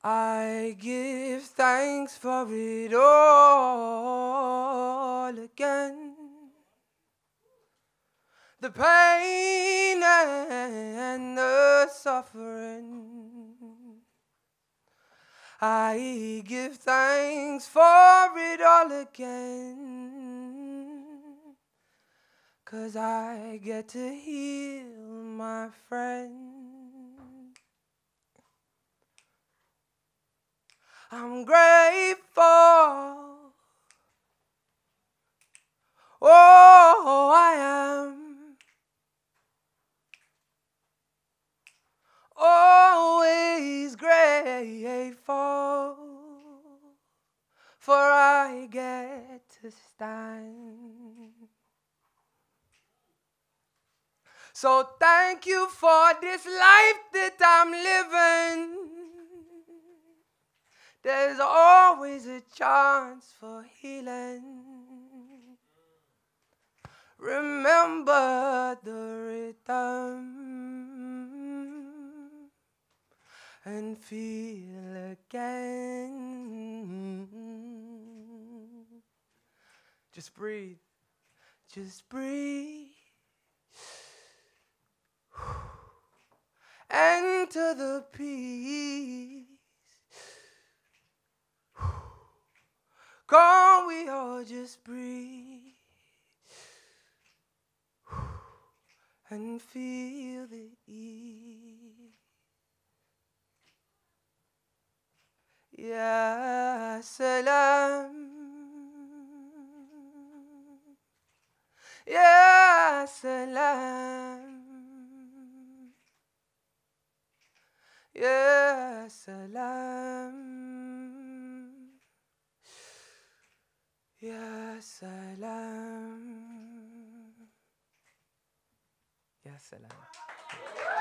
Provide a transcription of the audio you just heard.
I give thanks for it all again. The pain and the suffering. I give thanks for it all again. 'Cause I get to heal my friend. I'm grateful. Oh, I am. Always grateful. For I get to stand. So thank you for this life that I'm living. There's always a chance for healing. Remember the rhythm and feel again. Just breathe. Just breathe. Enter the peace. Can't we all just breathe and feel the ease? Ya salam, ya salam, ya salam, ya salam, ya salam.